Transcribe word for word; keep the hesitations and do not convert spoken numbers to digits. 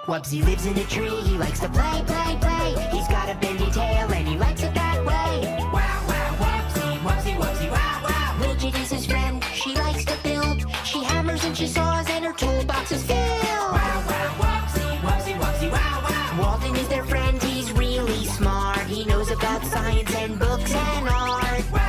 Wubsy lives in a tree, he likes to play, play, play. He's got a bendy tail and he likes it that way. Wow, wow, Wubsy, Wubsy, Wubsy, wow, wow. Widget is his friend, she likes to build. She hammers and she saws and her toolbox is filled. Wow, wow, Wubsy, Wubsy, Wubsy, wow, wow. Walden is their friend, he's really smart. He knows about science and books and art. Wow.